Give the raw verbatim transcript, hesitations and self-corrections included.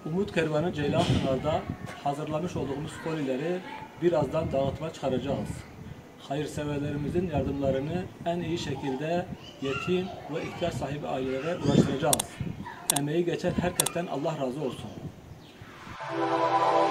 Umut Kervanı Ceylanpınar'da hazırlamış olduğumuz kolileri birazdan dağıtıma çıkaracağız. Hayırseverlerimizin yardımlarını en iyi şekilde yetim ve ihtiyaç sahibi ailelere ulaştıracağız. Emeği geçen herkesten Allah razı olsun.